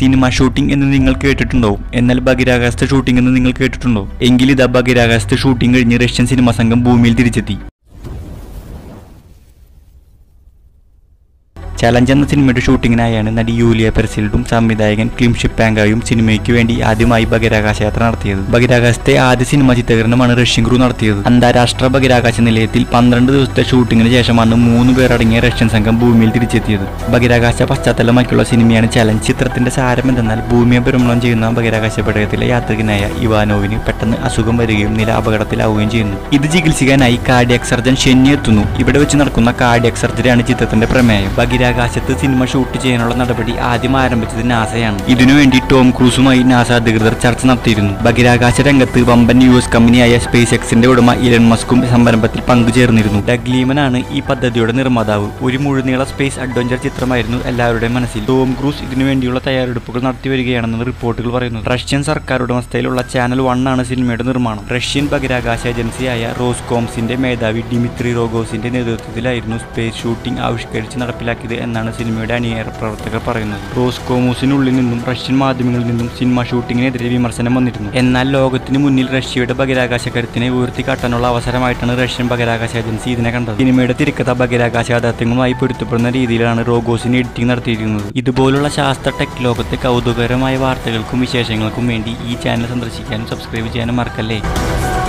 Cinema shooting എന്ന് നിങ്ങൾ കേട്ടിട്ടുണ്ടോ? എന്നാൽ ബഹിരാകാശത്തെ ഷൂട്ടിംഗ് എന്ന് നിങ്ങൾ കേട്ടിട്ടുണ്ടോ? എങ്കിൽ ഇതാ ബഹിരാകാശത്തെ ഷൂട്ടിംഗ് കഴിഞ്ഞ് റഷ്യൻ സിനിമാ സംഘം ഭൂമിയിൽ തിരിച്ചെത്തി. ചലഞ്ച് എന്ന സിനിമയുടെ ഷൂട്ടിങ്ങിനായാണ് നടി യൂലിയ പെർസിൽഡും സംവിധായകൻ ക്ലിം ഷിപ്പാങ്കായും സിനിമയ്ക്ക് വേണ്ടി ആദ്യമായി ബഹിരാകാശ യാത്ര നടത്തിയത്. ബഹിരാകാശത്തെ ആദ്യ സിനിമാ ചിത്രീകരണമാണ് റഷ്യൻ ക്രൂ നടത്തിയത്. അന്താരാഷ്ട്ര ബഹിരാകാശ നിലയത്തിൽ 12 ദിവസത്തെ ഷൂട്ടിങ്ങിന് ശേഷമാണ് 3 പേരടങ്ങിയ റഷ്യൻ സംഘം ഭൂമിയിൽ തിരിച്ചെത്തിയത്. ബഹിരാകാശ പശ്ചാത്തലമാക്കിയുള്ള സിനിമയാണ് ചലഞ്ച്. ചിത്രത്തിന്റെ സാരം എന്തെന്നാൽ ഭൂമിയെ ഭ്രമണം ചെയ്യുന്ന ബഹിരാകാശ പേടകത്തിലെ യാത്രികനായ ഇവാനോവിന് പെട്ടെന്ന് അസുഖം വരികയും നില അപകടത്തിലാവുകയും ചെയ്യുന്നു. ഇത് ചികിത്സിക്കാനായി കാർഡിയാക് സർജൻ ഷെന്നി എത്തുന്നു. ഇവിടെ വെച്ച് നടക്കുന്ന കാർഡിയാക് സർജറിയാണ് ചിത്രത്തിന്റെ പ്രമേയം. ബഹിരാകാശത്ത് സിനിമ ഷൂട്ട് ചെയ്യാനുള്ള നടപടി ആദ്യം ആരംഭിച്ചത് നാസയാണ്. ഇതിനുവേണ്ടി ടോം ക്രൂസുമായി നാസ അധികൃതർ ചർച്ച നടത്തിയിരുന്നു. ബഹിരാകാശ രംഗത്ത് വമ്പൻ US കമ്പനിയായ സ്പേസ് എക്സിന്റെ ഉടമ ഇലൻ മസ്കും സംരംഭത്തിൽ പങ്കുചേർന്നിരുന്നു. ഡഗ് ലീമനാണ് ഈ പദ്ധതിയുടെ നിർമ്മാതാവ്. ഒരു മുഴുനീള സ്പേസ് അഡ്വഞ്ചർ ചിത്രമായിരുന്നു എല്ലാവരുടെയും മനസ്സിൽ. ടോം ക്രൂസ് ഇതിനുവേണ്ടിയുള്ള തയ്യാറെടുപ്പുകൾ നടത്തിവരികയാണെന്ന് റിപ്പോർട്ടുകൾ പറയുന്നു. റഷ്യൻ സർക്കാർ ഉടമസ്ഥയിലുള്ള ചാനൽ 1 ആണ് സിനിമയുടെ നിർമ്മാണം. റഷ്യൻ ബഹിരാകാശ ഏജൻസിയായ റോസ്കോംസിന്റെ മേധാവി ഡിമിത്രി റോഗോസിന്റെ നേതൃത്വത്തിലായിരുന്നു സ്പേസ് ഷൂട്ടിംഗ് ആവിഷ്കരിച്ച് നടപ്പിലാക്കിയത് എന്നാണ് സിനിമയുടെ അണിയറ പ്രവർത്തകർ പറയുന്നത്. റോസ്കോമോസിനുള്ളിൽ നിന്നും റഷ്യൻ മാധ്യമങ്ങളിൽ നിന്നും സിനിമ ഷൂട്ടിങ്ങിനെതിരെ വിമർശനം വന്നിരുന്നു. എന്നാൽ ലോകത്തിന് മുന്നിൽ റഷ്യയുടെ ബഹിരാകാശ കരുത്തിനെ ഉയർത്തിക്കാട്ടാനുള്ള അവസരമായിട്ടാണ് റഷ്യൻ ബഹിരാകാശ ഏജൻസി ഇതിനെ കണ്ടത്. സിനിമയുടെ തിരക്കഥ ബഹിരാകാശ യാഥാർത്ഥ്യങ്ങളുമായി പൊരുത്തപ്പെടുന്ന രീതിയിലാണ് റോഗോസിന് എഡിറ്റിംഗ് നടത്തിയിരിക്കുന്നത്. ഇതുപോലുള്ള ശാസ്ത്ര ടെക് ലോകത്തെ കൗതുകകരമായ വാർത്തകൾക്കും വിശേഷങ്ങൾക്കും വേണ്ടി ഈ ചാനൽ സന്ദർശിക്കാനും സബ്സ്ക്രൈബ് ചെയ്യാനും മറക്കല്ലേ.